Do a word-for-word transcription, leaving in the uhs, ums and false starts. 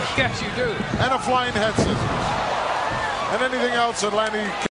Yes, you do. And a flying head scissors. And anything else that Lanny